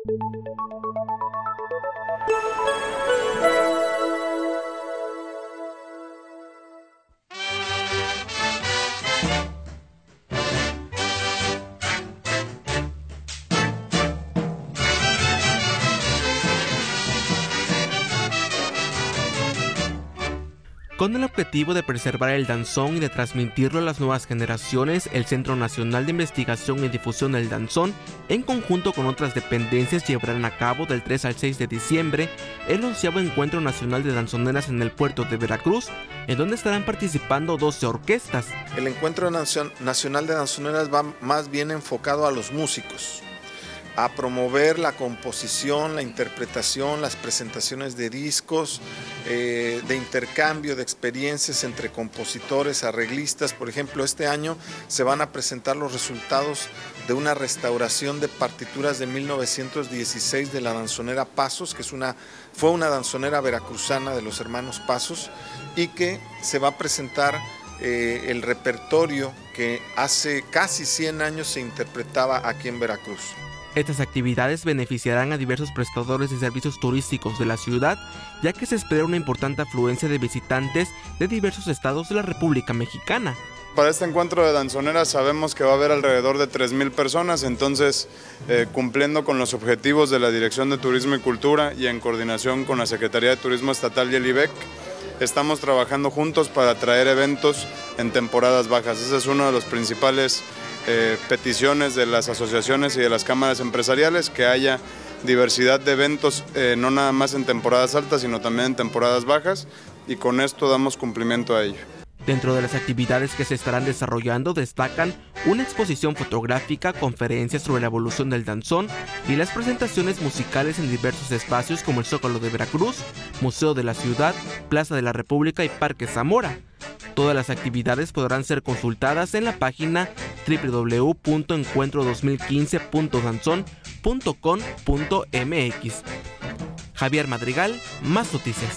Con el objetivo de preservar el danzón y de transmitirlo a las nuevas generaciones, el Centro Nacional de Investigación y Difusión del Danzón, en conjunto con otras dependencias, llevarán a cabo del 3 al 6 de diciembre el 11º Encuentro Nacional de Danzoneras en el puerto de Veracruz, en donde estarán participando 12 orquestas. El Encuentro Nacional de Danzoneras va más bien enfocado a los músicos, a promover la composición, la interpretación, las presentaciones de discos, de intercambio de experiencias entre compositores, arreglistas. Por ejemplo, este año se van a presentar los resultados de una restauración de partituras de 1916 de la danzonera Pasos, que fue una danzonera veracruzana de los hermanos Pasos, y que se va a presentar el repertorio que hace casi 100 años se interpretaba aquí en Veracruz. Estas actividades beneficiarán a diversos prestadores de servicios turísticos de la ciudad, ya que se espera una importante afluencia de visitantes de diversos estados de la República Mexicana. Para este encuentro de danzoneras sabemos que va a haber alrededor de 3,000 personas, entonces cumpliendo con los objetivos de la Dirección de Turismo y Cultura y en coordinación con la Secretaría de Turismo Estatal y el IBEC, estamos trabajando juntos para traer eventos en temporadas bajas. Ese es uno de los principales peticiones de las asociaciones y de las cámaras empresariales, que haya diversidad de eventos, no nada más en temporadas altas, sino también en temporadas bajas, y con esto damos cumplimiento a ello. Dentro de las actividades que se estarán desarrollando destacan una exposición fotográfica, conferencias sobre la evolución del danzón y las presentaciones musicales en diversos espacios como el Zócalo de Veracruz, Museo de la Ciudad, Plaza de la República y Parque Zamora. Todas las actividades podrán ser consultadas en la página www.encuentro2015.danzon.com.mx. Javier Madrigal, Más Noticias.